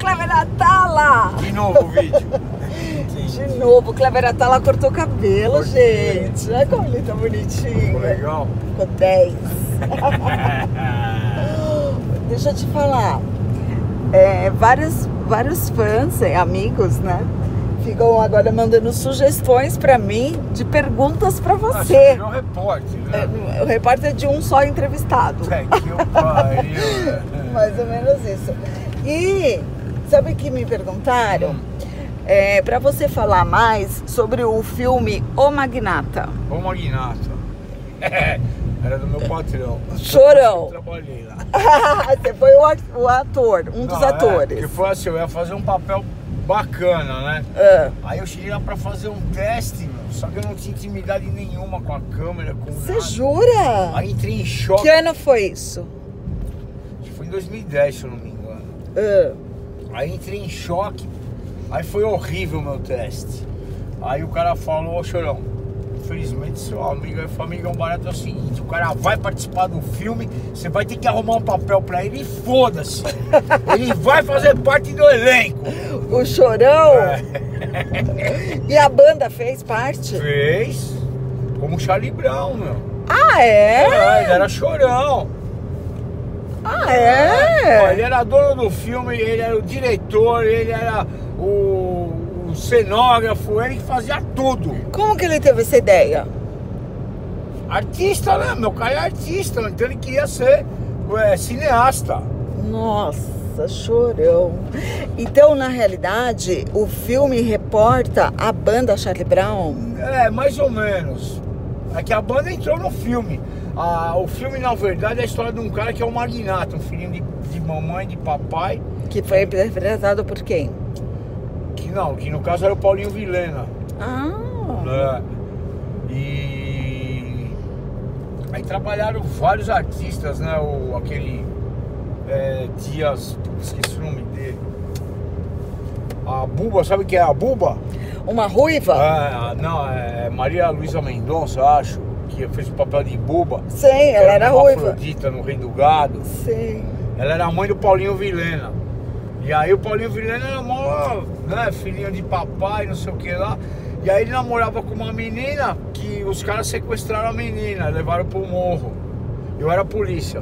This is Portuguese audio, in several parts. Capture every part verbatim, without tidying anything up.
Kleber Atala! De novo o vídeo. De novo, o Kleber Atala cortou o cabelo, Cortei. gente. Olha como ele tá bonitinho. Ficou legal? Ficou dez. Deixa eu te falar. É, vários, vários fãs, é, amigos, né? Ficam agora mandando sugestões pra mim de perguntas pra você. É um repórter, né? É, o repórter de um só entrevistado. É que eu pariu, né? Mais ou menos isso. E sabe o que me perguntaram? Hum. É, para você falar mais sobre o filme O Magnata. O Magnata. É, era do meu patrão. Chorão. Eu trabalhei lá. Você foi o ator, um dos Não, atores. É, que foi assim, eu ia fazer um papel bacana, né? É. Aí eu cheguei lá pra fazer um teste, meu, só que eu não tinha intimidade nenhuma com a câmera, com Você nada. jura? Aí entrei em choque. Que ano foi isso? Acho que foi em dois mil e dez, se eu não me engano. É. Aí entrei em choque. Aí foi horrível o meu teste. Aí o cara falou, ô Chorão, infelizmente seu amigo, aí foi amigão barato, é o seguinte, o cara vai participar do filme, você vai ter que arrumar um papel pra ele e foda-se. Ele vai fazer parte do elenco. O Chorão? É. E a banda fez parte? Fez. Como Charlie Brown, meu. Ah, é? É, ele era Chorão. Ah, é? Ó, ele era dono do filme, ele era o diretor, ele era o, o cenógrafo, ele que fazia tudo. Como que ele teve essa ideia? Artista, né? Meu cara é artista, então ele queria ser é, cineasta. Nossa, Chorão. Então, na realidade, o filme reporta a banda Charlie Brown? É, mais ou menos. É que a banda entrou no filme. Ah, o filme, na verdade, é a história de um cara que é um magnata, um filhinho de, de mamãe, de papai. Que foi interpretado por quem? Que não, que no caso era o Paulinho Vilhena. Ah. É. E aí trabalharam vários artistas, né? O, aquele é, Dias, esqueci o nome dele. A Buba, sabe quem é a Buba? Uma ruiva? É, não, é Maria Luísa Mendonça, acho, que fez o papel de Buba. Sei, ela era ruiva. Afrodita no Rei do Gado. Sei. Ela era a mãe do Paulinho Vilhena. E aí o Paulinho Vilhena era mó, né, filhinho de papai, não sei o que lá. E aí ele namorava com uma menina que os caras sequestraram a menina, levaram pro morro. Eu era polícia.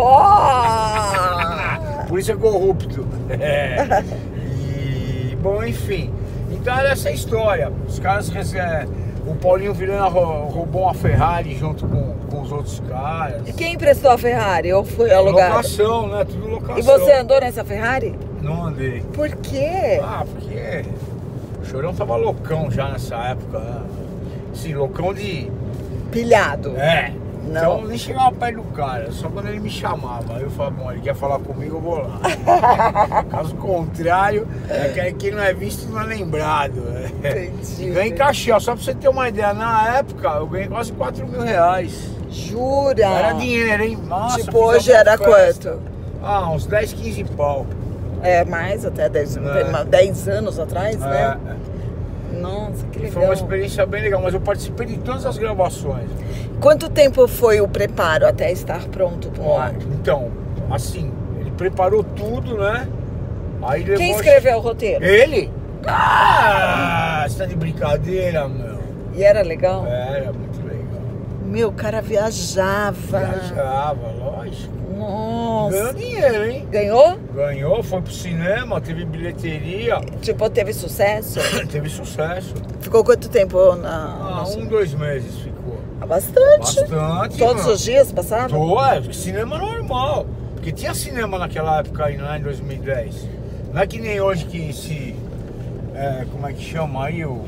Oh! Polícia corrupto. É. E, bom, enfim. Então era essa história. Os caras, é, o Paulinho Vilhena roubou uma Ferrari junto com, com os outros caras. E quem emprestou a Ferrari ou foi alugada? Locação, né? Tudo locação. E você andou nessa Ferrari? Não andei. Por quê? Ah, porque o Chorão tava loucão já nessa época, né? Sim, loucão de... Pilhado. É. Não. Então eu nem chegava perto do cara, só quando ele me chamava. Aí eu falava, bom, ele quer falar comigo, eu vou lá. Caso contrário, é que quem não é visto não é lembrado. Entendi. Ganhei cachê, ó, só pra você ter uma ideia, na época eu ganhei quase quatro mil reais. Jura? Era dinheiro, hein? Nossa, tipo, hoje era festa. quanto? Ah, uns dez, quinze pau. É, mais até dez, É. dez anos atrás, né? É. Nossa, que legal. Foi uma experiência bem legal, mas eu participei de todas as gravações. Quanto tempo foi o preparo até estar pronto pro Ó, ar? então, assim, ele preparou tudo, né? Aí levou... Quem escreveu o roteiro? Ele? Ah, você tá de brincadeira, meu. E era legal? Era muito legal. Meu, o cara viajava. Viajava, lógico. Nossa. Ganhou dinheiro, hein? Ganhou? Ganhou, foi pro cinema, teve bilheteria. Tipo, teve sucesso? Teve sucesso. Ficou quanto tempo na... Ah, na- um, dois meses ficou. Bastante. Bastante, Todos mano. os dias passava? Tô, é, cinema normal. Porque tinha cinema naquela época aí, né, em dois mil e dez. Não é que nem hoje que se... É, como é que chama aí o...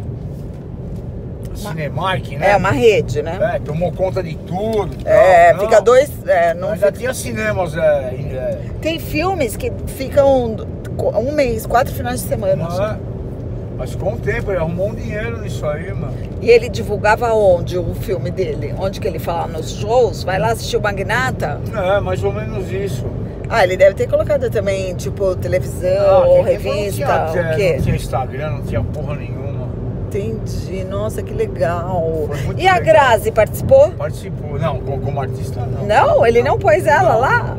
Cinemark, né? É, uma rede, né? É, tomou conta de tudo. É, não, fica não. dois... É, não Ainda fica- tinha cinemas, é, é, Tem filmes que ficam um mês, quatro finais de semana. não é? Mas com o tempo ele arrumou um dinheiro nisso aí, mano. E ele divulgava onde o filme dele? Onde que ele falava? Nos shows? Vai lá assistir o Magnata? É, mais ou menos isso. Ah, ele deve ter colocado também, tipo, televisão Ah, ou quem falou revista, não tinha, o quê? Não tinha Instagram, não tinha porra nenhuma. Entendi. Nossa, que legal. Foi muito E a legal. Grazi participou? Participou, não, como, como artista não. Não? Ele não pôs ela lá? Não,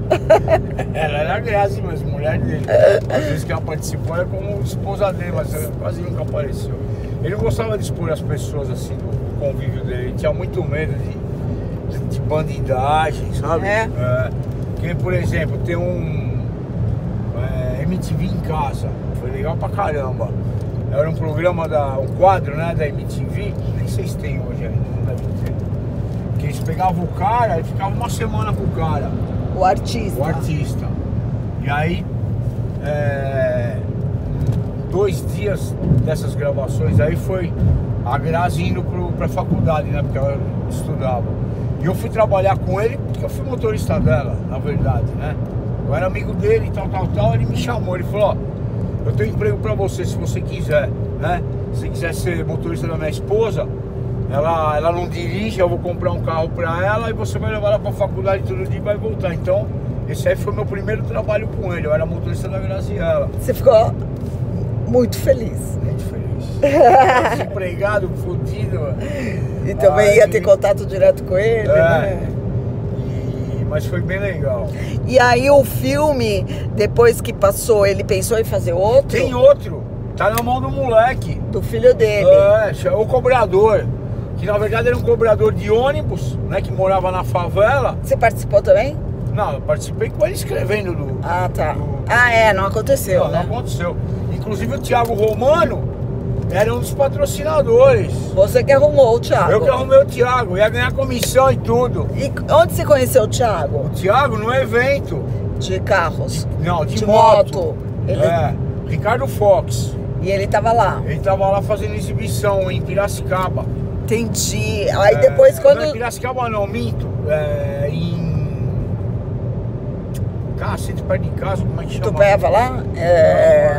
Ela era a Grazi, mas mulher dele. Às vezes que ela participou era como esposa dele, mas ela quase nunca apareceu. Ele não gostava de expor as pessoas assim do convívio dele. Ele tinha muito medo de, de, de bandidagem, sabe? É. É. Que, por exemplo, tem um é, M T V em casa. Foi legal pra caramba. Era um programa, da, um quadro, né, da M T V. Nem sei se tem hoje ainda, não deve ter. Que eles pegavam o cara e ficavam uma semana com o cara. O artista. O artista. E aí, é, dois dias dessas gravações aí foi a Grazi indo pro, pra faculdade, né? Porque ela estudava. E eu fui trabalhar com ele, porque eu fui motorista dela, na verdade, né? Eu era amigo dele e tal, tal, tal. Ele me chamou, ele falou, ó, eu tenho emprego pra você, se você quiser, né? Se quiser ser motorista da minha esposa, ela, ela não dirige, eu vou comprar um carro pra ela e você vai levar ela pra faculdade todo dia e vai voltar. Então, esse aí foi meu primeiro trabalho com ele, eu era motorista da Graziella. Você ficou muito feliz. Muito feliz. Desempregado, fodido. E também aí, ia ter contato direto com ele, é, né? E, mas foi bem legal. E aí o filme, depois que passou, ele pensou em fazer outro? Tem outro, tá na mão do moleque. Do filho dele. É, o cobrador. Que na verdade era um cobrador de ônibus, né? Que morava na favela. Você participou também? Não, eu participei com ele escrevendo do... Ah, tá. do, Ah, é, não aconteceu, não, né? não aconteceu. Inclusive o Thiago Romano era um dos patrocinadores. Você que arrumou o Thiago. Eu que arrumei o Thiago, ia ganhar comissão e tudo. E onde você conheceu o Thiago? O Thiago no evento. De carros? Não, de, De moto. moto. Ele- É, Ricardo Fox. E ele tava lá. Ele tava lá fazendo exibição em Piracicaba. Entendi. Aí É, depois quando... Não, em Piracicaba não, minto. É, em... Cacete, perto de casa, como é que chama? Tupéva lá? É...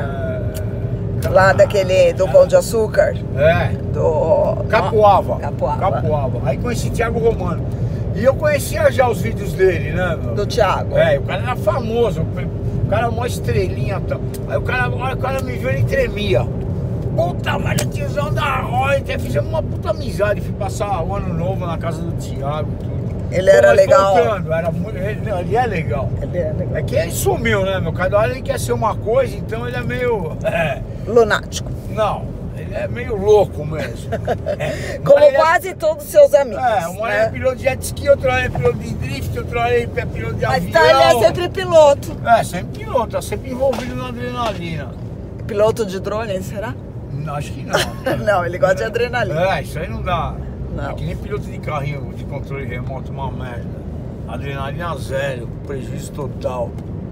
É, Lá daquele, do Pão de Açúcar? É. Do... Capoava. Capoava. Capoava. Aí conheci Thiago Romano. E eu conhecia já os vídeos dele, né, meu? Do Thiago. É, o cara era famoso. O cara era uma estrelinha. Tal. Aí o cara, o cara me viu, ele tremia. Puta, mas o tiozão da hora. Até fizemos uma puta amizade. Fui passar o ano novo na casa do Thiago e tudo. Ele era Mas legal. voltando, era muito, ele, não, ele é legal. Ele é legal. É que ele sumiu, né, meu? Cada hora ele quer ser uma coisa, então ele é meio... É, Lunático. não, ele é meio louco mesmo. É, Como mas ele quase todos os seus amigos. É, é uma hora né? é piloto de jet ski, outra hora é piloto de drift, outra hora é piloto de Mas avião. então ele é sempre piloto. É, sempre piloto, tá sempre envolvido na adrenalina. Piloto de drone, será? Não, acho que não. Não, ele gosta de adrenalina. É, isso aí não dá. Não. É que nem piloto de carrinho de controle remoto, uma merda. Adrenalina zero, prejuízo total.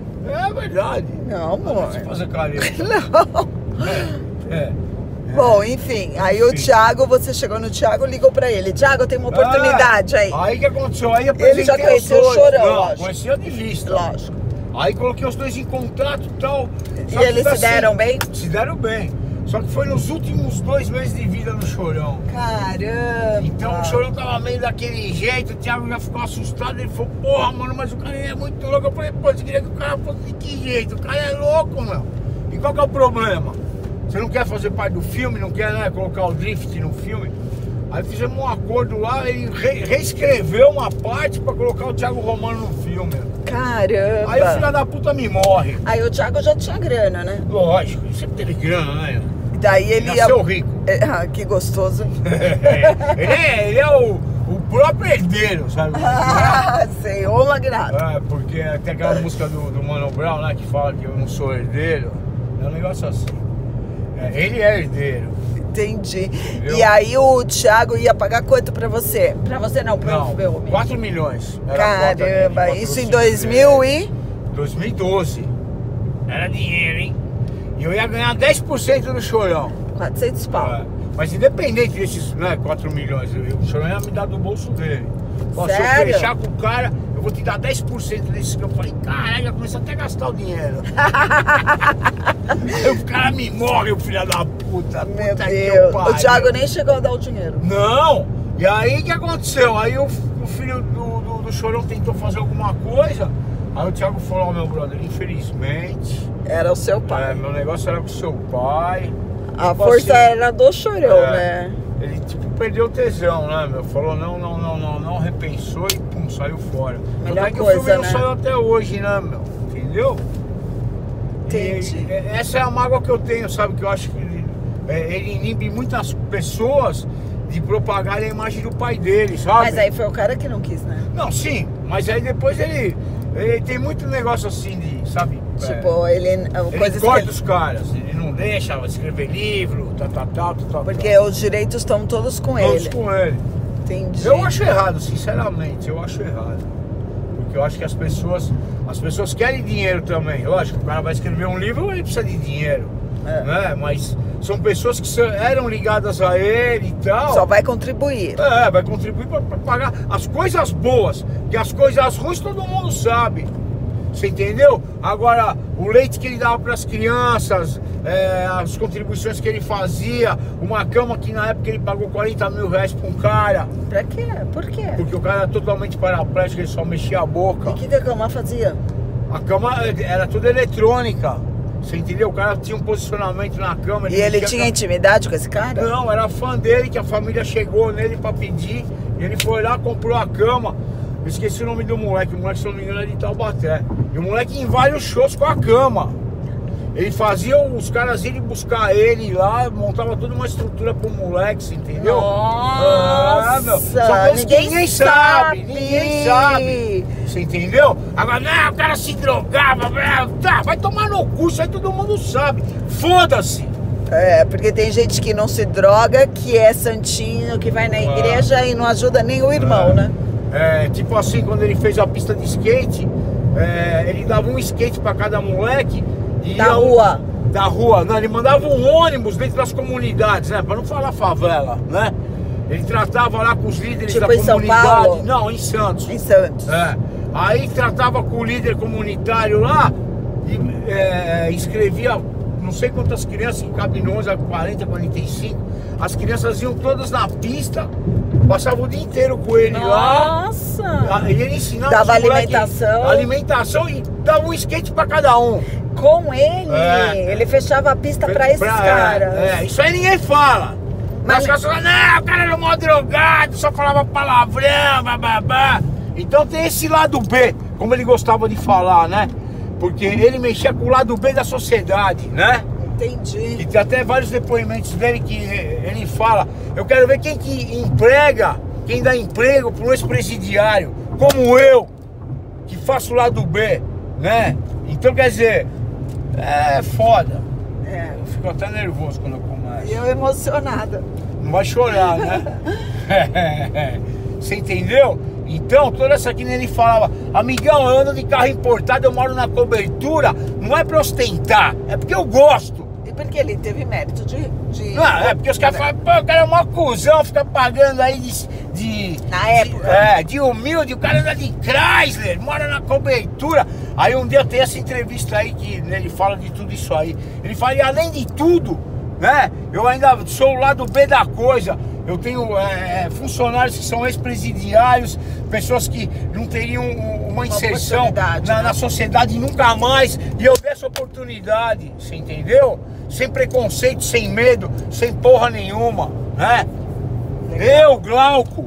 É verdade. Não, amor. Você fazer careta. Não. É, é. Bom, enfim, aí o Enfim. Thiago, você chegou no Thiago, ligou pra ele. Thiago, tem uma oportunidade aí. Aí que aconteceu? Aí apresentei Ele já conheceu os o dois. Chorão, Não, lógico. conhecia de vista. Lógico. Aí coloquei os dois em contrato e tal. E Só que eles tá se deram assim, bem? Se deram bem. Só que foi nos últimos dois meses de vida do Chorão. Caramba. Então o Chorão tava meio daquele jeito, o Thiago já ficou assustado, ele falou, porra, mano, mas o cara é muito louco. Eu falei, pô, você queria que o cara fosse de que jeito? O cara é louco, meu. E qual que é o problema? Você não quer fazer parte do filme, não quer, né, colocar o drift no filme? Aí fizemos um acordo lá, ele re reescreveu uma parte pra colocar o Thiago Romano no filme. Caramba. Aí o filho da puta me morre. Aí o Thiago já tinha grana, né? Lógico, ele sempre teve grana, né? E daí ele ia... Nasceu rico. É, ah, que gostoso. ele é, ele é o, o próprio herdeiro, sabe? Ah, sei, ô magnata. É, porque tem aquela música do, do Mano Brown, né, que fala que eu não sou herdeiro. É um negócio assim. É, ele é herdeiro. Entendi. Entendeu? E aí o Thiago ia pagar quanto pra você? Pra você não, pro Não, filme. quatro milhões. Era a cota dele, Caramba, patrocínio isso em dois mil dele. e... dois mil e doze. Era dinheiro, hein? E eu ia ganhar dez por cento do Chorão. quatrocentos pau. É, mas independente desses, né, quatro milhões, eu- o Chorão ia me dar do bolso dele. Ó, se eu Sério? fechar com o cara, eu vou te dar dez por cento desse que eu falei, caralho, já começou até a gastar o dinheiro. Aí o cara me morre, o filho da puta. Meu puta que Deus. eu O pariu. Thiago nem chegou a dar o dinheiro. Não! E aí o que aconteceu? Aí o, o filho do, do, do Chorão tentou fazer alguma coisa. Aí o Thiago falou, ó, meu brother, infelizmente, Era o seu pai. é, meu negócio era com seu pai. A Tipo força assim, era do Chorão, é, né? Ele tipo perdeu o tesão, né, meu? Falou não, não, não, não, não, repensou e pum, saiu fora. Melhor Até que coisa, o filme né? não saiu até hoje, né, meu? Entendeu? Entendi. E, essa é a mágoa que eu tenho, sabe? Que eu acho que ele, é, ele inibe muitas pessoas de propagar a imagem do pai dele, sabe? Mas aí foi o cara que não quis, né? Não, sim, mas aí depois ele, ele tem muito negócio assim de, sabe? Tipo, é, ele... ele Coisas corta que... os caras, ele não deixa escrever livro, tal, tal, tal, tal, tal. Porque os direitos estão todos com Todos ele. com ele. Entendi. Eu acho errado, sinceramente, eu acho errado. Porque eu acho que as pessoas, as pessoas querem dinheiro também. Lógico, o cara vai escrever um livro, ele precisa de dinheiro, É. né? Mas são pessoas que são- eram ligadas a ele e tal. Só vai contribuir. É, vai contribuir para pagar as coisas boas, que as coisas ruins todo mundo sabe. Você entendeu? Agora, o leite que ele dava para as crianças, é, as contribuições que ele fazia, uma cama que na época ele pagou quarenta mil reais para um cara, Pra quê? Por quê? porque o cara era totalmente paraplégico, ele só mexia a boca. E o que, que a cama fazia? A cama era toda eletrônica. Você entendeu? O cara tinha um posicionamento na cama. E ele mexia tinha a- intimidade com esse cara? Não, era fã dele, que a família chegou nele pra pedir. E ele foi lá, comprou a cama. Eu esqueci o nome do moleque. O moleque, se eu não me engano, é de Taubaté. E o moleque em vários shows com a cama. Ele fazia os caras irem buscar ele lá, montava toda uma estrutura pro moleque, você entendeu? Nossa, Ah, meu. São coisas que ninguém ninguém sabe, sabe. ninguém sabe. Você entendeu? Agora, não, o cara se drogava, tá, vai tomar no cu, isso aí todo mundo sabe. Foda-se. É, porque tem gente que não se droga, que é santinho, que vai na igreja e não ajuda nem o irmão, É. né? É, tipo assim, quando ele fez a pista de skate, é, ele dava um skate pra cada moleque. E Da ia- rua. Da rua. Não, ele mandava um ônibus dentro das comunidades, né? Pra não falar favela, né? Ele tratava lá com os líderes Tipo da em São comunidade. Paulo? Não, em Santos. Em Santos. É. Aí tratava com o líder comunitário lá e é, escrevia não sei quantas crianças, que cabem no onze, quarenta, quarenta e cinco. As crianças iam todas na pista, passavam o dia inteiro com ele lá. Nossa! E ele ensinava Dava os moleques alimentação. alimentação e dava um skate pra cada um. Com ele, É. ele fechava a pista pra esses Pra- caras. É, é, isso aí ninguém fala. Mas os caras falam, não, o cara era mó drogado, só falava palavrão, bababá. Então tem esse lado B, como ele gostava de falar, né? Porque ele mexia com o lado B da sociedade, né? Entendi. E tem até vários depoimentos dele que ele fala, eu quero ver quem que emprega, quem dá emprego para um ex-presidiário, como eu, que faço o lado B, né? Então quer dizer, é foda. É. Eu fico até nervoso quando eu começo. E eu emocionada. Não vai chorar, né? Você entendeu? Então, toda essa aqui ele falava, amigão, eu ando de carro importado, eu moro na cobertura, não é pra ostentar, é porque eu gosto. E porque ele teve mérito de... de... Não, é porque os caras falam, pô, o cara é mó cuzão, fica pagando aí de... de Na de- época. É, de humilde, o cara anda de Chrysler, mora na cobertura. Aí um dia tem essa entrevista aí que né, ele fala de tudo isso aí. Ele fala, e além de tudo, né, eu ainda sou o lado B da coisa. Eu tenho é, funcionários que são ex-presidiários, pessoas que não teriam uma inserção oportunidade, na, né? na sociedade nunca mais. E eu dei essa oportunidade, você entendeu? Sem preconceito, sem medo, sem porra nenhuma, né? Eu, Glauco,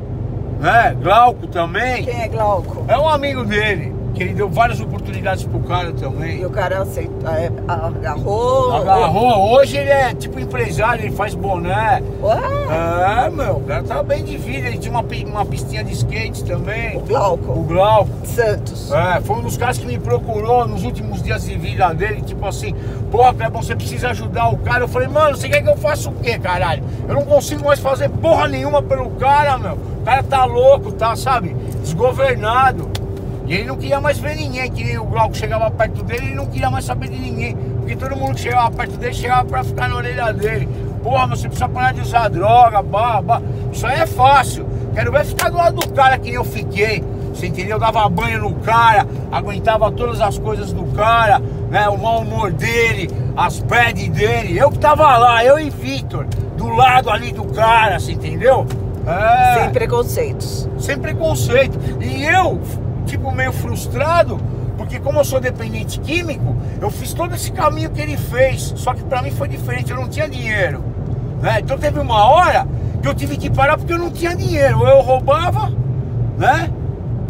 né? Glauco também, Quem é Glauco? é um amigo dele, que ele deu várias oportunidades pro cara também. E o cara aceitou, é, agarrou... Agarrou, hoje ele é tipo empresário, ele faz boné. Ué, É, meu, o cara tá bem de vida, ele tinha uma, pi- uma pistinha de skate também. o Glauco. O Glauco. Santos. É, foi um dos caras que me procurou nos últimos dias de vida dele, tipo assim, porra, Clebão, você precisa ajudar o cara. Eu falei, mano, você quer que eu faça o quê, caralho? Eu não consigo mais fazer porra nenhuma pelo cara, meu. O cara tá louco, tá, sabe, desgovernado. E ele não queria mais ver ninguém, que nem o Glauco chegava perto dele, ele não queria mais saber de ninguém. Porque todo mundo que chegava perto dele, chegava pra ficar na orelha dele. Porra, mas você precisa parar de usar droga, bah, bah. Isso aí é fácil. Quero ver ficar do lado do cara que eu fiquei. Você entendeu? Eu dava banho no cara, aguentava todas as coisas do cara, né? O mau humor dele, as bad dele. Eu que tava lá, eu e Victor, do lado ali do cara, você entendeu? É, Sem preconceitos. sem preconceito. E eu, tipo, meio frustrado, porque como eu sou dependente químico, eu fiz todo esse caminho que ele fez. Só que pra mim foi diferente, eu não tinha dinheiro, né? Então teve uma hora que eu tive que parar porque eu não tinha dinheiro. Ou eu roubava, né?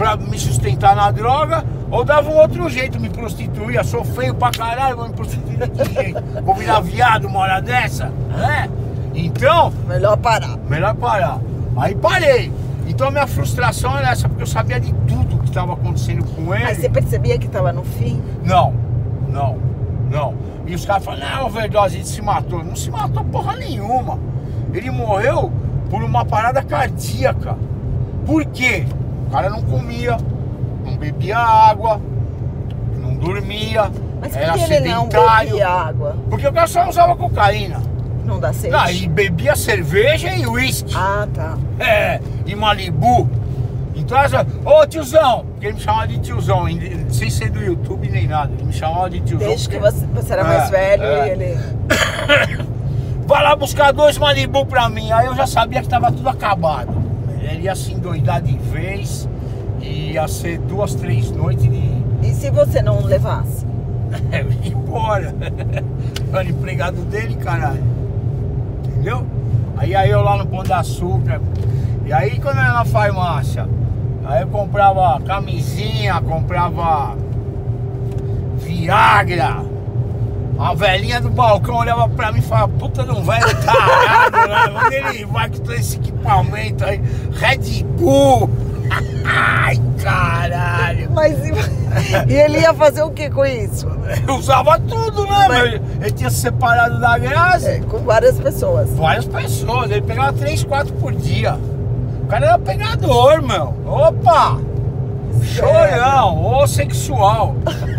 pra me sustentar na droga, ou dava um outro jeito, me prostituía. Sou feio pra caralho, vou me prostituir de que jeito? Vou virar viado uma hora dessa, né? Então... Melhor parar. Melhor parar. Aí parei. Então a minha frustração era essa, porque eu sabia de tudo que estava acontecendo com ele. Mas você percebia que tava no fim? Não, não, não. E os caras falam, não, overdose, ele se matou. Não se matou porra nenhuma. Ele morreu por uma parada cardíaca. Por quê? O cara não comia, não bebia água, não dormia, Mas era por que ele não sedentário. bebia água? Porque o cara só usava cocaína. Não dá sede? Ah, e bebia cerveja e uísque. Ah, tá. É, e Malibu. Então, essa... Ô tiozão, porque ele me chamava de tiozão, sem ser do YouTube nem nada. Ele me chamava de tiozão. Desde porque... que você, você era mais é, velho é. e ele... Vai lá buscar dois Malibu pra mim. Aí eu já sabia que tava tudo acabado. Ele ia se endoidar de vez. E ia ser duas, três noites de... E se você não levasse? É, eu ia embora. Eu era empregado dele, caralho. Entendeu? Aí aí eu lá no Pão de Açúcar. E aí quando eu ia na farmácia, aí eu comprava camisinha, comprava Viagra. A velhinha do balcão olhava pra mim e falava, puta de um velho tarado, né? Onde ele vai com todo esse equipamento aí? Red Bull! Ai, caralho! Mas e, e ele ia fazer o que com isso? Eu usava tudo, né? Mas... Ele, ele tinha se separado da Graça. É, com várias pessoas. Várias pessoas, ele pegava três, quatro por dia. O cara era pegador, meu. Opa! Chorão, ô sexual.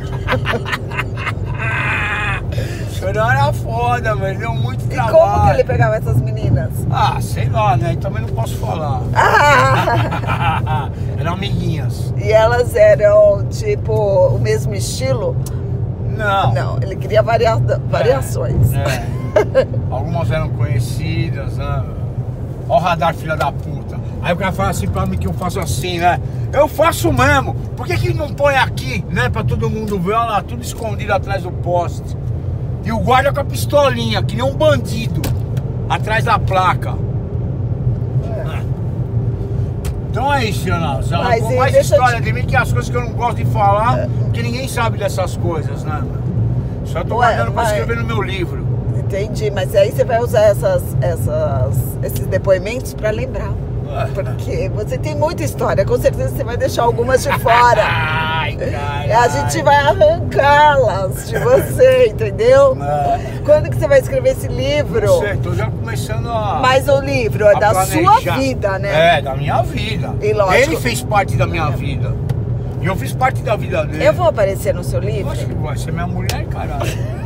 Chorão era foda, mas deu muito E trabalho. como que ele pegava essas meninas? Ah, sei lá, né? Também não posso falar. Ah! Eram amiguinhas. E elas eram, tipo, o mesmo estilo? Não. Não, ele queria varia... variações. É, é. Algumas eram conhecidas, né? Ó o radar, filha da puta. Aí o cara fala assim pra mim que eu faço assim, né? Eu faço mesmo. Por que que não põe aqui, né? Pra todo mundo ver, olha lá, tudo escondido atrás do poste. E o guarda com a pistolinha, que nem um bandido, atrás da placa. É. Então é isso, Ana. Mas Com mais deixa história eu te... de mim, que é as coisas que eu não gosto de falar, é. Porque ninguém sabe dessas coisas, né? Só tô Ué, guardando pra mas... escrever no meu livro. Entendi, mas aí você vai usar essas, essas, esses depoimentos pra lembrar. Porque você tem muita história, com certeza você vai deixar algumas de fora. Ai, caralho. A gente vai arrancá-las de você, entendeu? É. Quando que você vai escrever esse livro? Não sei, tô já começando a... Mas o livro é da planejar. sua vida, né? É, da minha vida. E lógico... Ele fez parte da minha vida. E eu fiz parte da vida dele. Eu vou aparecer no seu livro? Eu acho que vai ser minha mulher, caralho.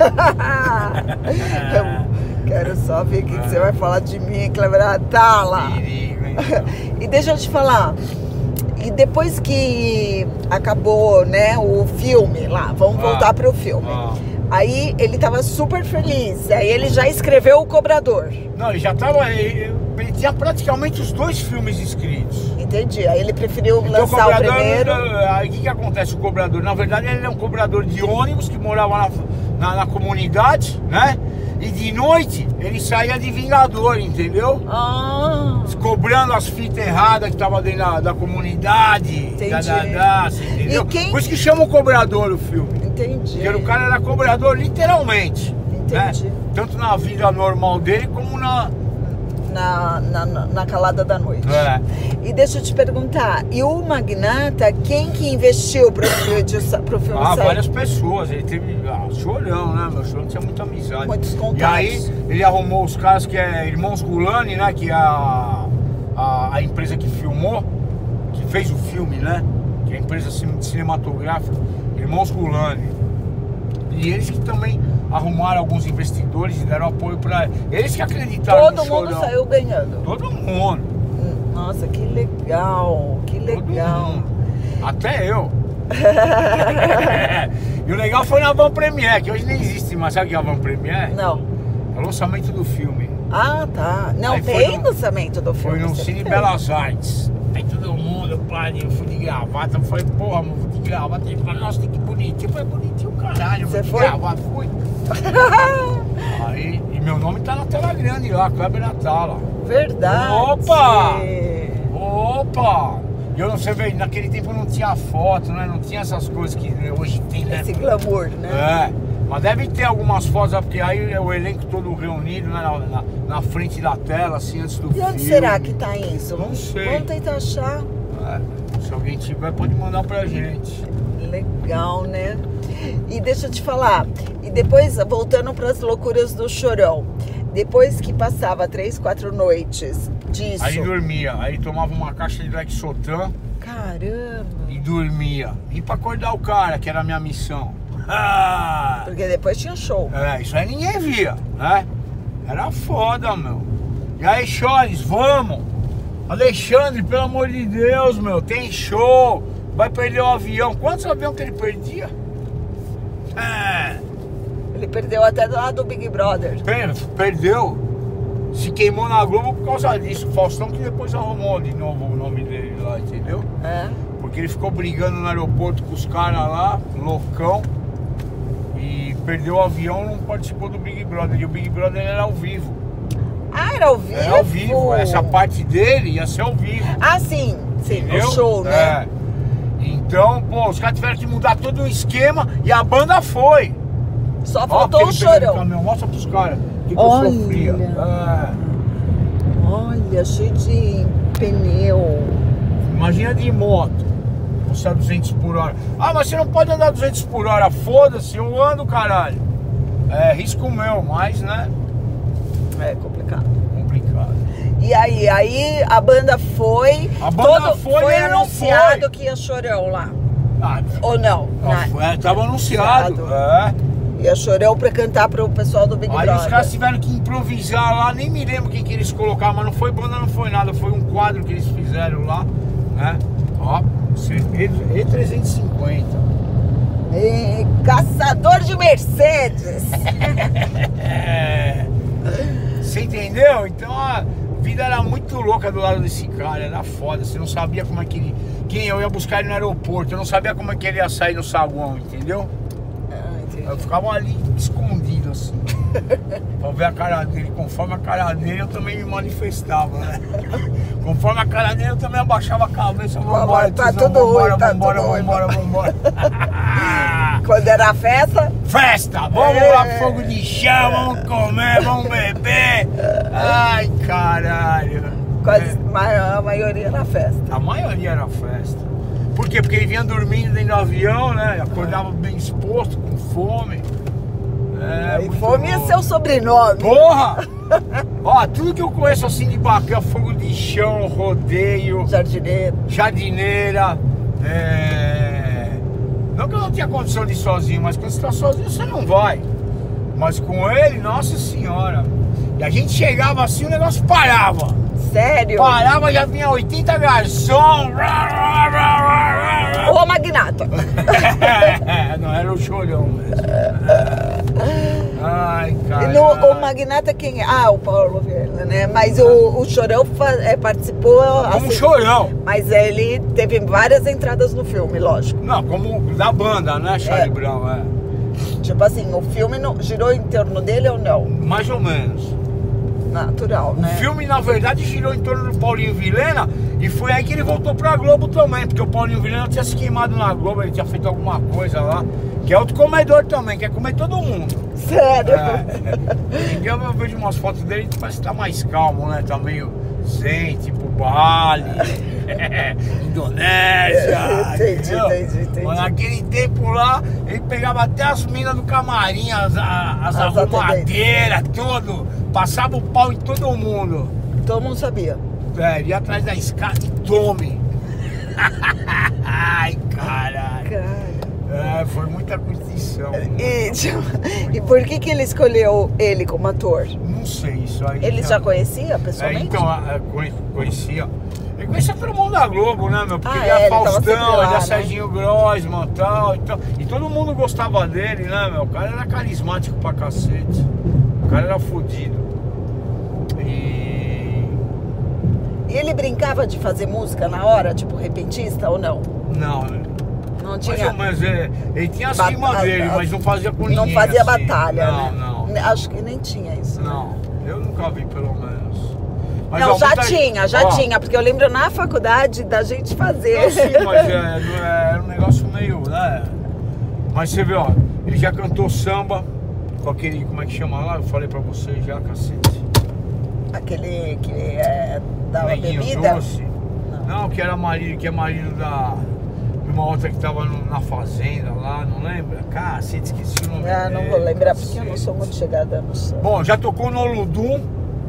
Eu quero só ver o que, que você vai falar de mim, Cleber Atala. E deixa eu te falar, e depois que acabou, né, o filme lá, vamos ah, voltar pro filme. Ah. Aí ele tava super feliz, aí ele já escreveu O Cobrador. Não, ele já tava, ele, ele tinha praticamente os dois filmes escritos. Entendi, aí ele preferiu então, lançar o, o primeiro. Aí o que que acontece o cobrador? Na verdade ele é um cobrador de ônibus que morava na, na, na comunidade, né? E de noite ele saía de vingador, entendeu? Ah. Cobrando as fitas erradas que tava dentro da, da comunidade. Entendi. Da, da, da, entendeu? E quem... Por isso que chama o cobrador o filme. Entendi. Porque o cara era cobrador literalmente. Entendi. Né? Tanto na vida normal dele como na... Na, na, na calada da noite. É. E deixa eu te perguntar, e o Magnata, quem que investiu pro, pro filme Ah, sair? várias pessoas. Ele teve ah, Chorão, né? Meu Chorão tinha muita amizade. Muitos contatos. E aí ele arrumou os caras que é Irmãos Gulani, né? Que é a, a, a empresa que filmou, que fez o filme, né? Que é a empresa cinematográfica, Irmãos Gulani. E eles que também arrumaram alguns investidores e deram apoio pra eles que acreditaram Todo no mundo Chorão. saiu ganhando. Todo mundo. Nossa, que legal, que legal. Até eu. E o legal foi na Van Premiere, que hoje nem existe mais. Sabe o que é a Van Premiere? Não. É o lançamento do filme. Ah, tá. Não, Aí tem lançamento do filme. Foi no Cine Belas Artes. Tem todo mundo, pai, eu fui de gravata. Eu falei, porra, mano, fui de gravata. Ele falou, nossa, tem que bonitinho. Eu falei, bonitinho, caralho. Você de foi? Gravata, fui. Aí, e meu nome tá na tela grande lá, Cleber Atala. Verdade. Opa! Opa! E eu não sei, naquele tempo não tinha foto, né? Não tinha essas coisas que hoje tem, né? Esse glamour, né? É, mas deve ter algumas fotos, porque aí é o elenco todo reunido, né? na, na, na frente da tela, assim, antes do E filme. onde será que tá isso? Não sei. Vamos tentar achar. É, se alguém tiver, pode mandar pra gente. Legal, né? E deixa eu te falar, e depois, voltando para as loucuras do Chorão, depois que passava três, quatro noites disso... Aí dormia, aí tomava uma caixa de Lexotan. Caramba! E dormia. E pra acordar o cara, que era a minha missão. Ah! Porque depois tinha show. É, isso aí ninguém via, né? Era foda, meu. E aí, Choles, vamos! Alexandre, pelo amor de Deus, meu, tem show! Vai perder o avião. Quantos aviões que ele perdia? É. Ele perdeu até do lado do Big Brother. Per perdeu. Se queimou na Globo por causa disso. Faustão que depois arrumou de novo o nome dele lá, entendeu? É. Porque ele ficou brigando no aeroporto com os caras lá, loucão. E perdeu o avião, não participou do Big Brother. E o Big Brother era ao vivo. Ah, era ao vivo? Era ao vivo. Essa parte dele ia ser ao vivo. Ah, sim. Sim, entendeu? o show, né? É. Então, pô, os caras tiveram que mudar todo o esquema e a banda foi. Só faltou o Chorão. Mostra pros caras o que, que eu Olha. sofria. É. Olha, cheio de pneu. Imagina de moto, você a duzentos por hora. Ah, mas você não pode andar duzentos por hora. Foda-se, eu ando, caralho. É risco meu, mas, né? É complicado. Complicado. E aí, aí a banda foi. A banda todo, foi, foi ele não anunciado foi. que ia Chorão lá. Ah, Ou não? ah, Não. é, tava anunciado. Anunciado. É. Ia Chorão pra cantar pro pessoal do Big Aí Brother. os caras tiveram que improvisar lá, nem me lembro quem que eles colocaram, mas não foi banda, não foi nada, foi um quadro que eles fizeram lá, né? Ó, E trezentos e cinquenta. E caçador de Mercedes. É. Você entendeu? Então a vida era muito louca do lado desse cara, era foda, você não sabia como é que ele... Quem eu ia buscar ele no aeroporto, eu não sabia como é que ele ia sair no saguão, entendeu? Eu ficava ali escondido assim, pra ver a cara dele. Conforme a cara dele eu também me manifestava, né? Conforme a cara dele eu também abaixava a cabeça. Vambora, tá tizão, tudo vambora, ruim, tá vambora, tudo ruim. vambora, vambora. Quando era a festa, Festa! Vamos É. lá pro fogo de chão, vamos comer, vamos beber. Ai, caralho. quase, É. ma- a maioria na festa. A maioria era festa. Por quê? Porque ele vinha dormindo dentro do avião, né? Acordava bem exposto, com fome. É, E muito fome é louco. seu sobrenome. Porra! Ó, tudo que eu conheço assim de bacana, fogo de chão, rodeio, Jardineiro. jardineira, é... Não que eu não tinha condição de ir sozinho, mas quando você tá sozinho você não vai. Mas com ele, nossa senhora. E a gente chegava assim, o negócio parava. Sério? Parava, já vinha oitenta garçom. Ô, magnata. Não, era o Chorão mesmo. Ai, E cara. no, o magnata quem é? Ah, o Paulo Vieira, né? Mas o, o Chorão fa- é, participou. Como assim, Chorão. Mas ele teve várias entradas no filme, lógico. Não, como da banda, né, Charlie É. Brown, é. Tipo assim, o filme não, girou em torno dele ou não? Mais ou menos. Natural, O né? filme, na verdade, girou em torno do Paulinho Vilhena e foi aí que ele voltou pra Globo também, porque o Paulinho Vilhena tinha se queimado na Globo, ele tinha feito alguma coisa lá, que é outro comedor também, quer comer todo mundo. Sério? É. E eu vejo umas fotos dele e parece que tá mais calmo, né? Tá meio zen, tipo Bali, Indonésia. Entendi, entendeu? entendi, entendi. Mas naquele tempo lá, ele pegava até as minas do camarim, as, as, As arrumadeiras, tudo. Passava o pau em todo mundo. Todo mundo sabia. É, ia atrás da escada e tome. Ai, caralho. Cara. É, foi muita curtição. E, tipo, e por que que ele escolheu ele como ator? Não sei, isso aí. Ele já conhecia É, pessoalmente? então, a- a- conhe- conhecia. Ele conhecia todo mundo da Globo, né, meu? Porque Ah, ele é, era ele tava sempre Faustão, lá, ele era né? Serginho Grossman e tal, e tal. E todo mundo gostava dele, né, meu? O cara era carismático pra cacete. O cara era fodido. E. E ele brincava de fazer música na hora, tipo repentista ou não? Não, né? Não Mais tinha. ou menos, ele, ele tinha as Bata- rimas dele, a- mas não fazia com ninguém. Não fazia assim. batalha, não, né? Não, Acho que nem tinha isso. né? não. Eu nunca vi, pelo menos. Mas, não, ó, já muita... tinha, já ó, tinha, porque eu lembro na faculdade da gente fazer. Não, sim, mas é, é um negócio meio, né? Mas você vê, ó, ele já cantou samba com aquele, como é que chama lá? Eu falei pra você já, cacete. Aquele que é, dava Neguinho bebida? Doce. Não. não, que era marido, que é marido da... de uma outra que tava no, na fazenda lá, não lembra? Cacete, esqueci o nome. Ah, não vou lembrar porque eu não sou muito chegada no samba. Bom, já tocou no Olodum.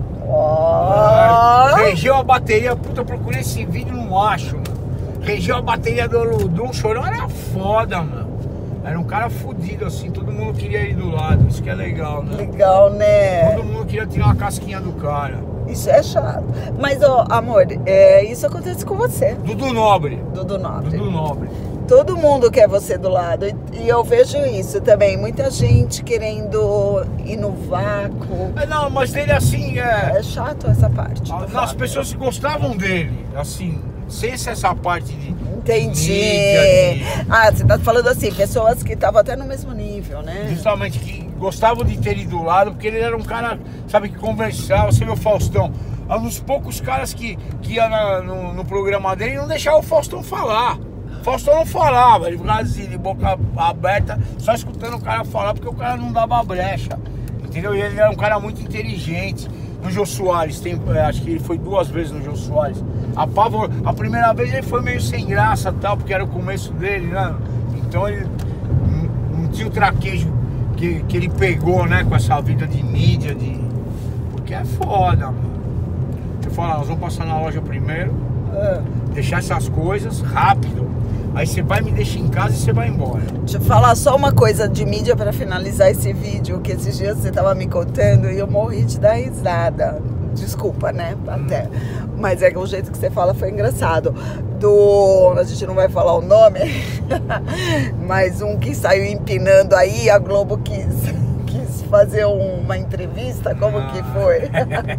Oh. Regeu a bateria, puta, eu procurei esse vídeo, não acho, mano. Regeu a bateria do Olodum, o Chorão era foda, mano. Era um cara fudido, assim, todo mundo queria ir do lado, isso que é legal, né? Legal, né? Todo mundo queria tirar uma casquinha do cara. Isso é chato. Mas, ó, amor, é, isso acontece com você. Dudu Nobre. Dudu Nobre. Dudu Nobre. Todo mundo quer você do lado. E, e eu vejo isso também. Muita gente querendo ir no vácuo. É, não, mas dele assim é. É chato essa parte. As, as pessoas gostavam dele, assim, sem essa parte de. Entendi. de mídia, de... Ah, você tá falando assim, pessoas que estavam até no mesmo nível, né? Justamente, que gostavam de ter ele do lado, porque ele era um cara, sabe, que conversava. Você vê o Faustão. É um dos poucos caras que, que ia na, no, no programa dele e não deixava o Faustão falar. O Faustão não falava, ele ficava assim, de boca aberta, só escutando o cara falar, porque o cara não dava brecha. Entendeu? E ele era um cara muito inteligente. No Jô Soares, tem, acho que ele foi duas vezes no Jô Soares. A, pavor, a primeira vez ele foi meio sem graça tal, porque era o começo dele, né? Então ele não, não tinha o traquejo que, que ele pegou, né? Com essa vida de mídia, de... porque é foda, mano. Eu falo, nós vamos passar na loja primeiro, Ah. deixar essas coisas rápido. Aí você vai me deixar em casa e você vai embora. Deixa eu falar só uma coisa de mídia para finalizar esse vídeo, que esses dias você tava me contando e eu morri de dar risada. Desculpa, né? Até. Mas é que o jeito que você fala foi engraçado. Do... A gente não vai falar o nome, mas um que saiu empinando aí, a Globo quis, quis fazer uma entrevista, como ah. que foi?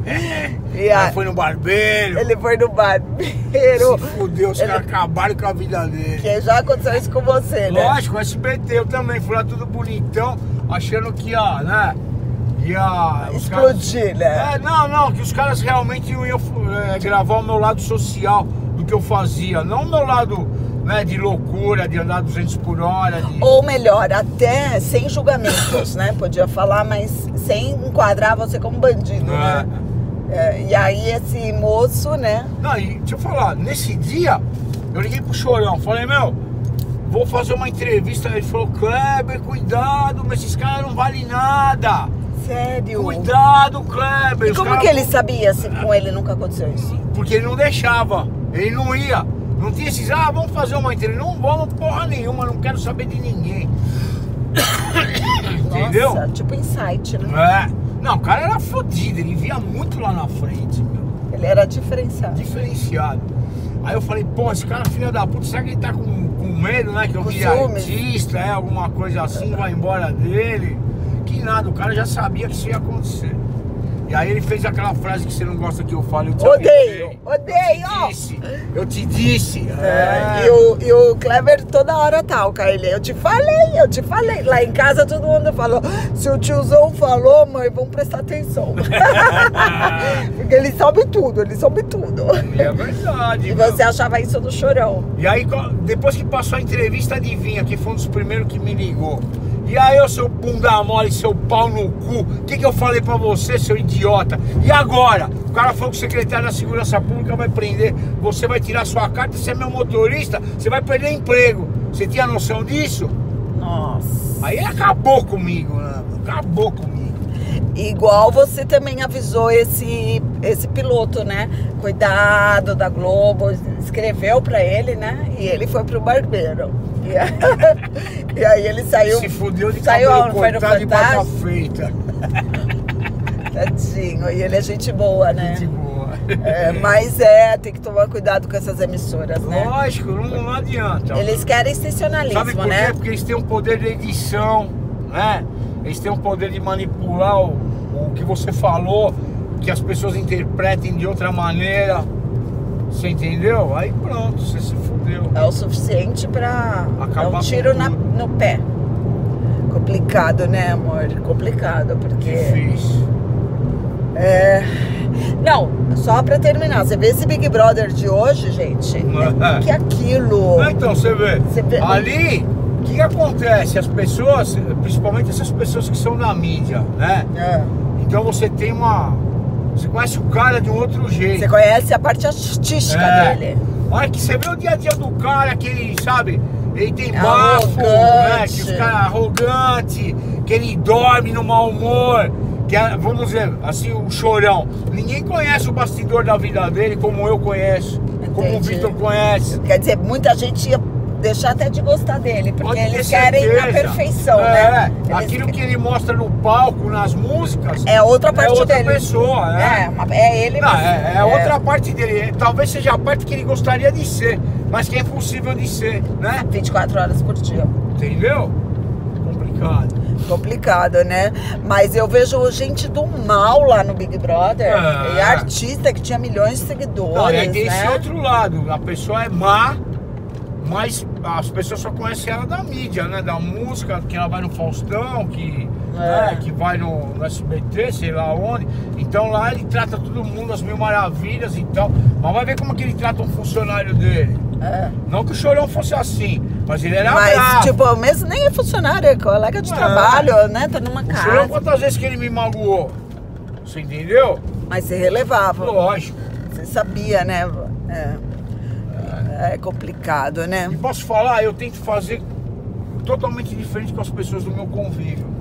E a... a... foi no barbeiro. Ele foi no barbeiro. Se fudeu, os Ele... caras acabaram com a vida dele. Que já aconteceu isso com você, né? Lógico, S B T, eu também. Fui lá tudo bonitão, achando que ia, né? Ia... Explodir, caras... né? É, não, não, que os caras realmente iam é, gravar o meu lado social do que eu fazia. Não o meu lado, né, de loucura, de andar duzentos por hora. De... Ou melhor, até sem julgamentos, né? Podia falar, mas sem enquadrar você como bandido, é. né? É, e aí esse moço, né? Não, e deixa eu falar, nesse dia eu liguei pro Chorão, falei, meu, vou fazer uma entrevista. Ele falou, Kleber, cuidado, mas esses caras não valem nada. Sério? Cuidado, Kleber. E como caras... que ele sabia se com ele nunca aconteceu isso? Porque ele não deixava, ele não ia. Não tinha esses, ah, vamos fazer uma entrevista. Não vamos porra nenhuma, não quero saber de ninguém. Entendeu? Nossa, tipo insight, né? É. Não, o cara era fodido, ele via muito lá na frente, meu. Ele era diferenciado. Diferenciado. Aí eu falei, pô, esse cara filho da puta, será que ele tá com, com medo, né? Que eu Com vire ciúmes. artista, é, alguma coisa assim, vai embora dele. Que nada, o cara já sabia que isso ia acontecer. E aí ele fez aquela frase que você não gosta que eu fale. Eu te Odeio, avisei. odeio. Eu te disse, eu te disse. É, É. e, o, e o Kleber toda hora talca ele. Eu te falei, eu te falei. Lá em casa todo mundo falou, se o tiozão falou, mãe, vamos prestar atenção. Porque ele sabe tudo, ele sabe tudo. E é verdade. E meu. você achava isso do Chorão. E aí, depois que passou a entrevista, adivinha, que foi um dos primeiros que me ligou. E aí, ô seu bunda mole, seu pau no cu, o que que eu falei pra você, seu idiota? E agora? O cara falou que o secretário da Segurança Pública vai prender, você vai tirar sua carta, você é meu motorista, você vai perder emprego. Você tinha noção disso? Nossa. Aí ele acabou comigo, né? Acabou comigo. Igual você também avisou esse, esse piloto, né? Cuidado da Globo, escreveu pra ele, né? E ele foi pro barbeiro. E aí, e aí ele saiu. Se fudeu de saiu cabelo foi no cortado e barba Fantástico. feita. Tadinho, e ele é gente boa, né? Gente boa. É, mas é, tem que tomar cuidado com essas emissoras, né? Lógico, não, não adianta. Eles querem sensacionalismo, Sabe por quê? né? Porque eles têm um poder de edição, né? Eles têm um poder de manipular o, o que você falou, que as pessoas interpretem de outra maneira. Você entendeu? Aí pronto, você se fudeu. É o suficiente pra Acabar dar um tiro com na, tudo. no pé. Complicado, né, amor? Complicado, porque... Difícil. É... Não, só pra terminar, você vê esse Big Brother de hoje, gente, é que aquilo... Então, você vê, você vê... ali, o que, que acontece? As pessoas, principalmente essas pessoas que são na mídia, né? É. Então você tem uma... Você conhece o cara de um outro jeito. Você conhece a parte artística é. dele. Olha que você vê o dia a dia do cara, que ele, sabe, ele tem bafo, né? Que os caras arrogante, que ele dorme no mau humor. Que é, vamos dizer, assim, o Chorão. Ninguém conhece o bastidor da vida dele como eu conheço, Entendi. como o Vitor conhece. Quer dizer, muita gente ia deixar até de gostar dele, porque Pode eles querem a perfeição, é, né? Eles... Aquilo que ele mostra no palco, nas músicas, é outra parte é outra dele. pessoa, né? É, uma, é ele Não, mesmo. É, é, é outra parte dele. Talvez seja a parte que ele gostaria de ser, mas que é impossível de ser, né? vinte e quatro horas por dia. Entendeu? Complicado. Complicado, né? Mas eu vejo gente do mal lá no Big Brother. É. E artista que tinha milhões de seguidores. Não, é desse né? outro lado. A pessoa é má, mas as pessoas só conhecem ela da mídia, né? Da música, que ela vai no Faustão, que, é. né? que vai no, no S B T, sei lá onde. Então lá ele trata todo mundo, as mil maravilhas e tal. Mas vai ver como que ele trata um funcionário dele. É. Não que o Chorão fosse assim, mas ele era Mas, bravo. tipo, mesmo nem é funcionário, é colega de é. trabalho, né? Tá numa o casa. Chorão, quantas vezes que ele me magoou? Você entendeu? Mas você relevava. Lógico. Você sabia, né? É. É, é complicado, né? E posso falar, eu tento fazer totalmente diferente com as pessoas do meu convívio.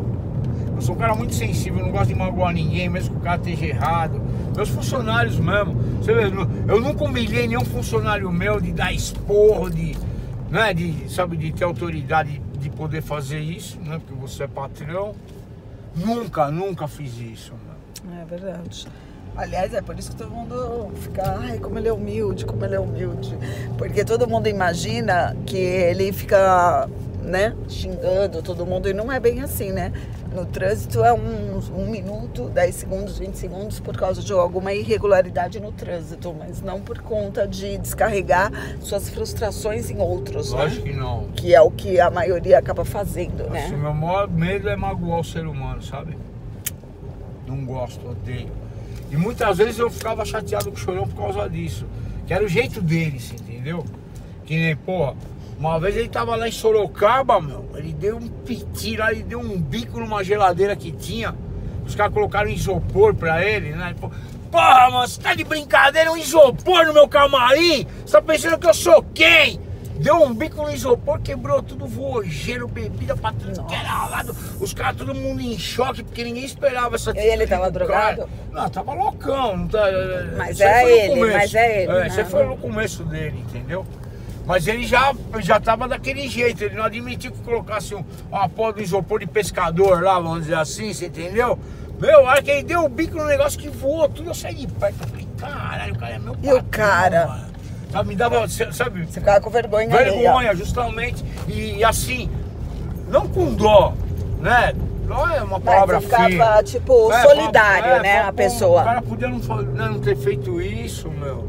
Eu sou um cara muito sensível, não gosto de magoar ninguém, mesmo que o cara esteja errado. Meus funcionários mesmo. Você vê, eu nunca humilhei nenhum funcionário meu de dar esporro, de, né, de, sabe, de ter autoridade de poder fazer isso, né? Porque você é patrão. Nunca, nunca fiz isso, mano. É verdade. Aliás, é por isso que todo mundo fica, ai, como ele é humilde, como ele é humilde. Porque todo mundo imagina que ele fica, né, xingando todo mundo, e não é bem assim, né? No trânsito é um, um minuto, dez segundos, vinte segundos por causa de alguma irregularidade no trânsito, mas não por conta de descarregar suas frustrações em outros, Lógico né? que não. Que é o que a maioria acaba fazendo, né? Assim, meu maior medo é magoar o ser humano, sabe? Não gosto, odeio. E muitas vezes eu ficava chateado com o Chorão por causa disso. Que era o jeito deles, entendeu? Que nem, porra, uma vez ele tava lá em Sorocaba, meu. Ele deu um piti lá, ele deu um bico numa geladeira que tinha. Os caras colocaram isopor pra ele, né? Ele falou, porra, mano, você tá de brincadeira, um isopor no meu camarim? Você tá pensando que eu sou quem? Deu um bico no isopor, quebrou tudo, vojeiro, bebida pra tudo que era lado. Os caras, todo mundo em choque, porque ninguém esperava essa E ele tava drogado? Cara. Não, tava loucão. Não tá, mas é ele, mas é ele. É, você foi no começo dele, entendeu? Mas ele já, já tava daquele jeito, ele não admitiu que colocasse um, uma porra do isopor de pescador lá, vamos dizer assim, você entendeu? Meu, a hora que ele deu o bico no negócio que voou tudo, eu saí de perto, eu falei, caralho, o cara é meu patrão, e o cara? Mano. Sabe, me dava, sabe? Você ficava com vergonha. Vergonha, ali, justamente. E, e assim, não com dó, né? Dó é uma palavra feia. Mas você ficava, feia. tipo, é, solidário, é, né, pô, a pessoa. O cara podia não, né, não ter feito isso, meu.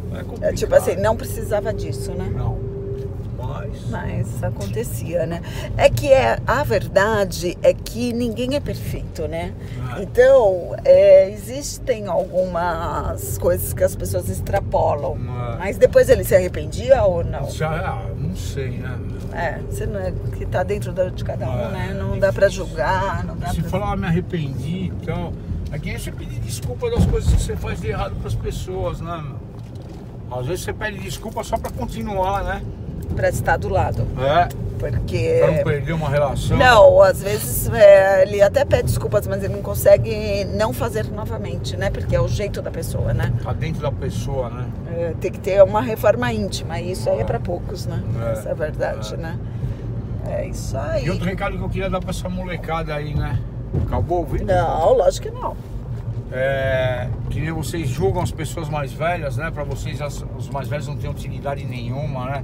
É, é tipo assim, não precisava disso, né? Não. Mas... Mas acontecia, né? É que é, a verdade é que ninguém é perfeito, né? É. Então, é, existem algumas coisas que as pessoas extrapolam. É. Mas depois ele se arrependia ou não? Já, não sei, né? É, você não é que tá dentro de cada um, é, né? Não dá pra julgar, não dá Se pra... falar, me arrependi, então... É que você pedir desculpa das coisas que você faz de errado pras pessoas, né, meu? Às vezes você pede desculpa só pra continuar, né? Pra estar do lado. É. Porque... Pra não perder uma relação. Não, às vezes é, ele até pede desculpas, mas ele não consegue não fazer novamente, né? Porque é o jeito da pessoa, né? Tá dentro da pessoa, né? É, tem que ter uma reforma íntima, e isso aí é pra poucos, né? É. Essa é a verdade, é. né? É isso aí. E outro recado que eu queria dar pra essa molecada aí, né? Acabou o vídeo? Não, lógico que não. É, que nem vocês julgam as pessoas mais velhas, né? Pra vocês as, os mais velhos não têm utilidade nenhuma, né?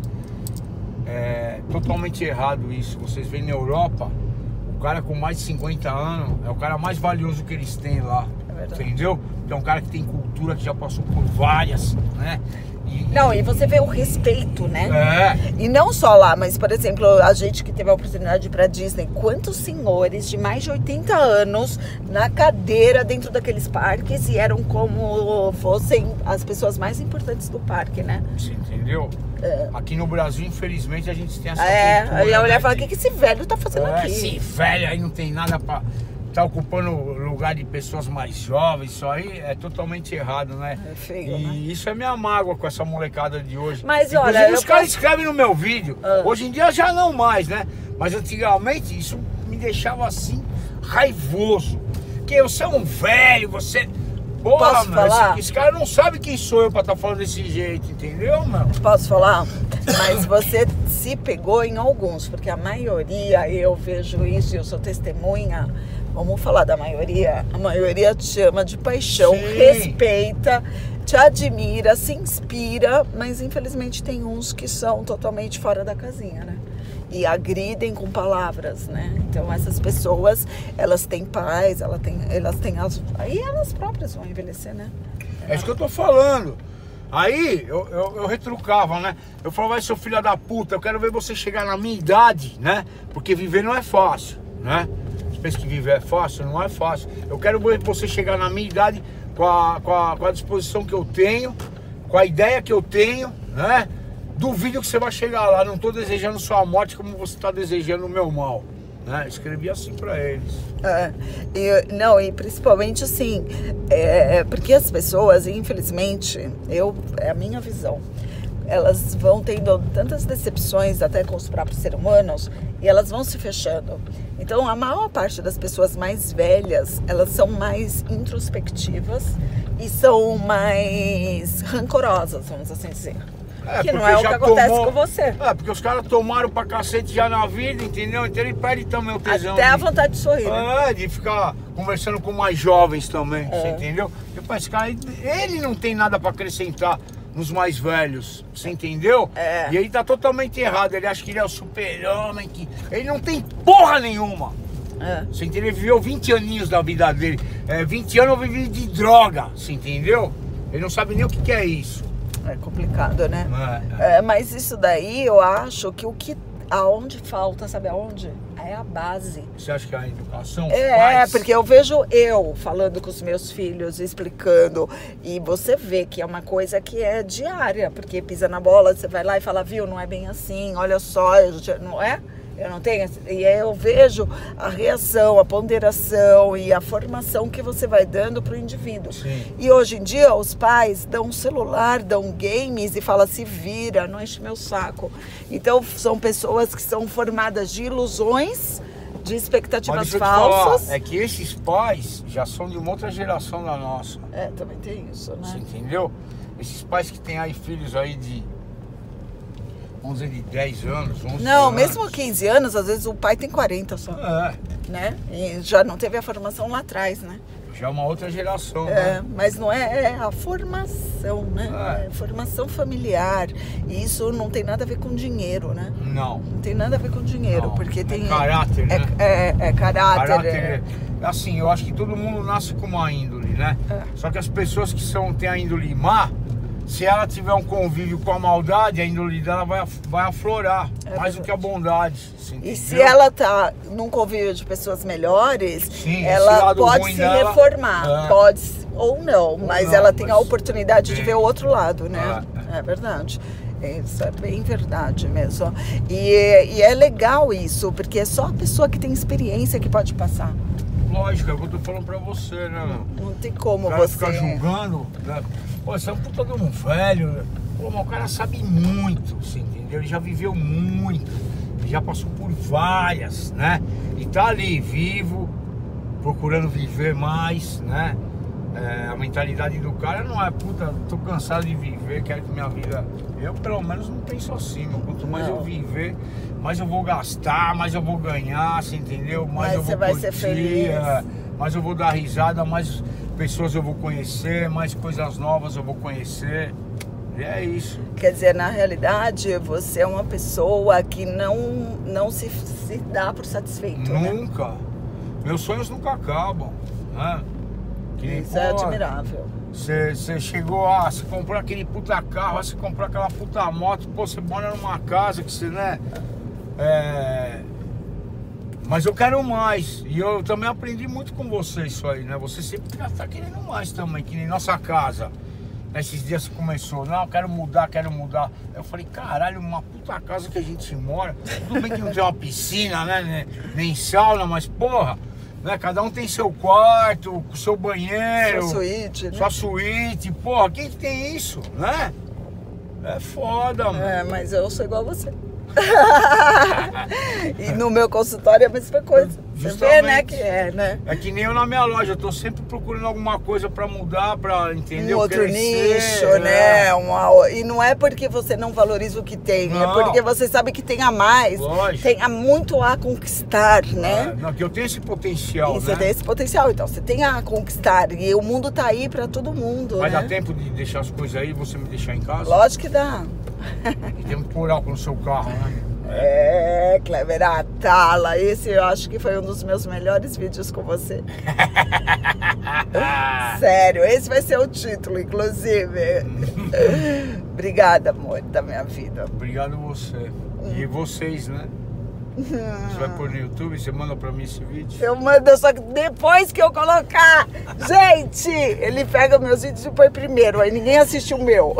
É totalmente errado isso. Vocês veem na Europa, o cara com mais de cinquenta anos é o cara mais valioso que eles têm lá. verdade. Entendeu? É um cara que tem cultura, que já passou por várias, né? E, não, e você vê o respeito, né? É. E não só lá, mas, por exemplo, a gente que teve a oportunidade de ir pra Disney, quantos senhores de mais de oitenta anos na cadeira dentro daqueles parques e eram como fossem as pessoas mais importantes do parque, né? Você entendeu? É. Aqui no Brasil, infelizmente, a gente tem essa é, cultura. Aí a mulher né? fala, o que, que esse velho tá fazendo é, aqui? Esse velho aí não tem nada pra... tá ocupando o lugar de pessoas mais jovens, isso aí é totalmente errado, né? É feio, e né? isso é minha mágoa com essa molecada de hoje. Mas inclusive, olha, os eu caras posso... escrevem no meu vídeo, ah. hoje em dia já não mais, né? Mas antigamente isso me deixava assim, raivoso. Porque você é um velho, você... Porra, Posso mano, falar? esse, esse cara não sabe quem sou eu pra estar tá falando desse jeito, entendeu, mano? Posso falar? Mas você se pegou em alguns, porque a maioria, eu vejo isso e eu sou testemunha. Vamos falar da maioria. A maioria te ama de paixão, Sim. respeita, te admira, se inspira, mas infelizmente tem uns que são totalmente fora da casinha, né? E agridem com palavras, né? Então essas pessoas, elas têm paz, elas têm, elas têm as... Aí elas próprias vão envelhecer, né? É isso que eu tô falando. Aí eu, eu, eu retrucava, né? Eu falava, vai, seu filho da puta, eu quero ver você chegar na minha idade, né? Porque viver não é fácil, né? Você pensa que viver é fácil? Não é fácil. Eu quero ver você chegar na minha idade com a, com a, com a disposição que eu tenho, com a ideia que eu tenho, né? Duvido que você vai chegar lá, não tô desejando sua morte como você tá desejando o meu mal, né? Escrevi assim pra eles. É, e, não, e principalmente assim, é, porque as pessoas, infelizmente, eu, é a minha visão, elas vão tendo tantas decepções até com os próprios seres humanos e elas vão se fechando. Então, a maior parte das pessoas mais velhas, elas são mais introspectivas e são mais rancorosas, vamos assim dizer. É, que não é o que acontece tomou, com você. É, porque os caras tomaram pra cacete já na vida, entendeu? Então ele perde também o tesão. Até de, a vontade de sorrir. É, de ficar conversando com mais jovens também, é. Você entendeu? Porque esse cara, ele não tem nada pra acrescentar nos mais velhos, você entendeu? É. E ele tá totalmente errado, ele acha que ele é o super-homem, que ele não tem porra nenhuma. É. Você entendeu? Ele viveu vinte aninhos da vida dele. É, vinte anos eu vivi de droga, você entendeu? Ele não sabe nem o que, que é isso. É complicado, né? É, é. É, mas isso daí eu acho que o que aonde falta, sabe aonde? É a base. Você acha que é a educação? É, porque eu vejo eu falando com os meus filhos, explicando, e você vê que é uma coisa que é diária, porque pisa na bola, você vai lá e fala, viu, não é bem assim, olha só, eu já, não é? Eu não tenho, e aí eu vejo a reação, a ponderação e a formação que você vai dando para o indivíduo. Sim. E hoje em dia os pais dão um celular, dão games e falam, se vira, não enche meu saco. Então são pessoas que são formadas de ilusões, de expectativas falsas. Falar, é que esses pais já são de uma outra geração da nossa. É, também tem isso, né? Você entendeu? Esses pais que têm aí filhos aí de... vamos dizer, de dez anos, onze Não, anos. mesmo quinze anos, às vezes o pai tem quarenta só. É. Né? E já não teve a formação lá atrás, né? Já é uma outra geração, é, né? Mas não é, é a formação, né? É. É formação familiar. E isso não tem nada a ver com dinheiro, né? Não. Não tem nada a ver com dinheiro, Não. porque tem... É caráter, é, né? É, é caráter. Caráter é... é... Assim, eu acho que todo mundo nasce com uma índole, né? É. Só que as pessoas que são, têm a índole má, se ela tiver um convívio com a maldade, a índole dela vai, vai aflorar, É mais do que a bondade. E se ela tá num convívio de pessoas melhores, Sim, ela pode se dela, reformar, é. pode ou não, ou mas não, ela tem mas a oportunidade tem. de ver o outro lado, né? É, é verdade. Isso é bem verdade mesmo. E, e é legal isso, porque é só a pessoa que tem experiência que pode passar. Lógico, é o que eu tô falando pra você, né, meu? Não tem como o cara você... ficar julgando, né? Pô, você é um puta de um velho, né? Pô, mas o cara sabe muito, você entendeu? Ele já viveu muito, ele já passou por várias, né? E tá ali, vivo, procurando viver mais, né? É, a mentalidade do cara não é, puta, tô cansado de viver, quero que minha vida... Eu, pelo menos, não penso assim, meu. Quanto mais não. eu viver, mais eu vou gastar, mais eu vou ganhar, você entendeu? Mais Mas eu vou você vai curtir, ser feliz. é, mais eu vou dar risada, mais pessoas eu vou conhecer, mais coisas novas eu vou conhecer. E é isso. Quer dizer, na realidade, você é uma pessoa que não, não se, se dá por satisfeito, né? Nunca. Meus sonhos nunca acabam, né? Que nem, Isso pô, é admirável. Você, você chegou, ah, você comprou aquele puta carro, você comprou aquela puta moto, pô, você mora numa casa que você, né? É... Mas eu quero mais. E eu também aprendi muito com você isso aí, né? Você sempre tá querendo mais também, que nem nossa casa. Esses dias começou, não, eu quero mudar, quero mudar. Eu falei, caralho, uma puta casa que a gente mora. Tudo bem que não tem uma piscina, né? Nem sauna, mas porra, né? Cada um tem seu quarto, seu banheiro. Sua suíte, né? Sua suíte, porra, quem que tem isso, né? É foda, mano. É, mas eu sou igual a você. E no meu consultório é a mesma coisa. Você vê, né, que é, né? É que nem eu na minha loja, eu tô sempre procurando alguma coisa pra mudar, pra entender Um o outro crescer, nicho, é. né? Uma, e não é porque você não valoriza o que tem, Não. é porque você sabe que tem a mais, Lógico. tem a muito a conquistar, né? É, não, que eu tenho esse potencial, E você né? tem esse potencial, então você tem a conquistar. E o mundo tá aí pra todo mundo, Vai né? dar tempo de deixar as coisas aí e você me deixar em casa? Lógico que dá. E tem um pôr álcool no seu carro, né? É, Kleber Atala, esse eu acho que foi um dos meus melhores vídeos com você. Sério, esse vai ser o título, inclusive. Obrigada, amor, da minha vida. Obrigado você. E vocês, né? Você vai pôr no YouTube, você manda pra mim esse vídeo? Eu mando, só que depois que eu colocar. Gente, ele pega meus vídeos e põe primeiro, aí ninguém assiste o meu.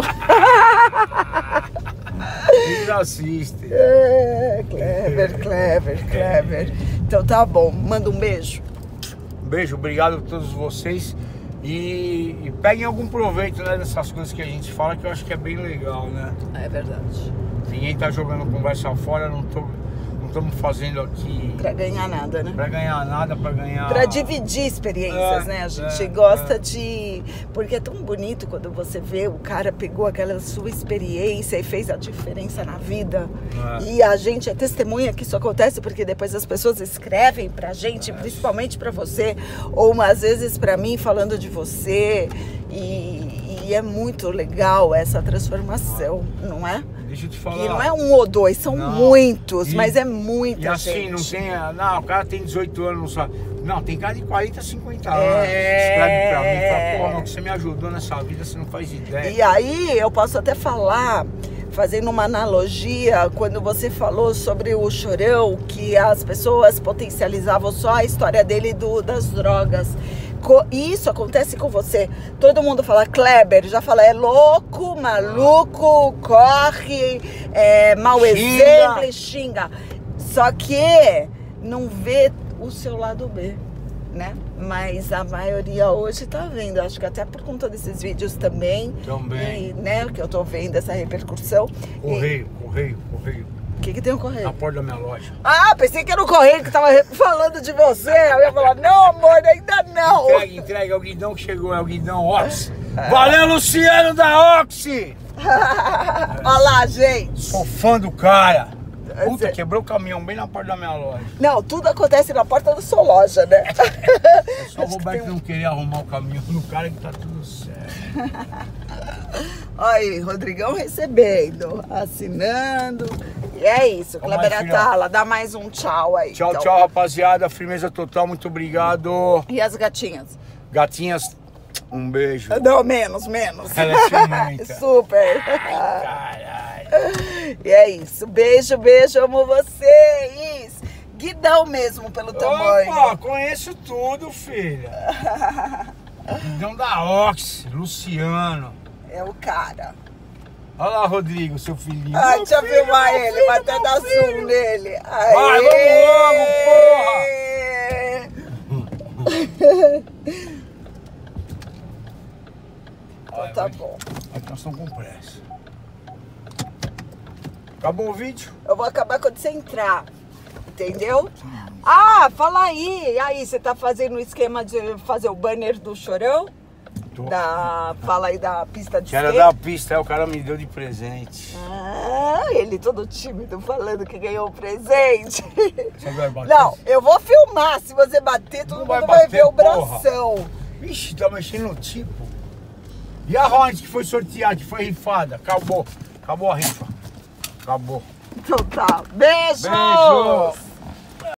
Eles assistem. É, Kleber, Kleber, Kleber. Então tá bom, manda um beijo. Um beijo, obrigado a todos vocês. E, e peguem algum proveito, né, dessas coisas que a gente fala, que eu acho que é bem legal, né? É verdade. Ninguém tá jogando conversa fora, não tô, não estamos fazendo aqui Pra ganhar nada, né? pra ganhar nada, pra ganhar... Pra dividir experiências, É, né? A gente é, gosta é. de... Porque é tão bonito quando você vê o cara pegou aquela sua experiência e fez a diferença na vida. É. E a gente é testemunha que isso acontece, porque depois as pessoas escrevem pra gente, É. principalmente pra você, ou às vezes pra mim, falando de você. E, e é muito legal essa transformação, não é? Deixa eu te falar. E não é um ou dois, são Não. muitos, E- mas é muita E assim, gente. não tem... Não, o cara tem dezoito anos, não sabe. Não, tem cara de quarenta, cinquenta anos. É. Escreve pra mim, fala, pô, não, que você me ajudou nessa vida, você não faz ideia. E aí eu posso até falar, fazendo uma analogia, quando você falou sobre o Chorão, que as pessoas potencializavam só a história dele do, das drogas. Co- E isso acontece com você. Todo mundo fala, Kleber, já fala, é louco, maluco, corre, é mau Xinga. exemplo, e xinga. Só que não vê o seu lado B, né? Mas a maioria hoje tá vendo, acho que até por conta desses vídeos também. Também. E, né, que eu tô vendo essa repercussão. Correio, correio, correio. O que que tem o correio? Na porta da minha loja. Ah, pensei que era o correio que tava re- falando de você. Eu ia falar, não, amor, ainda não. Entrega, entrega, é o guidão que chegou, é o guidão Oxy. Valeu, Luciano da Oxy! Olha lá, gente. Sou fã do cara. Puta, Cê- quebrou o caminhão bem na porta da minha loja. Não, tudo acontece na porta da sua loja, né? É só o Acho que Roberto tem um- não queria arrumar o caminhão no cara que tá tudo certo. Olha aí, Rodrigão recebendo, assinando. E é isso, Vamos Kleber lá, filha. Atala, dá mais um tchau aí. Tchau, então. tchau, rapaziada. Firmeza total, muito obrigado. E as gatinhas? Gatinhas, um beijo. Não, menos, menos. Ela é ciumenta. Super. Caralho. E é isso. Beijo, beijo, amo vocês. Guidão mesmo, pelo tamanho. Opa, conheço tudo, filha. Guidão da Oxy, Luciano. É o cara. Olha lá, Rodrigo, seu filhinho. Ai, Meu deixa eu filho, filmar meu ele, filho, vai até meu dar filho. zoom nele. Vai, vamos Então tá bom. Aqui nós estamos com pressa. Acabou o vídeo? Eu vou acabar quando você entrar. Entendeu? Ah, fala aí. E aí, você tá fazendo o esquema de fazer o banner do Chorão? Tô. Da, fala aí da pista de Que era skate. da pista, aí o cara me deu de presente. Ah, ele todo tímido falando que ganhou um presente. Você vai bater? Não, eu vou filmar. Se você bater, todo Não mundo vai vai, bater, ver o porra. bração. Vixe, tá mexendo no tipo. E a Hornet que foi sorteada, que foi rifada? Acabou. Acabou a rifa. Acabou. Então tá. Beijos! Beijo!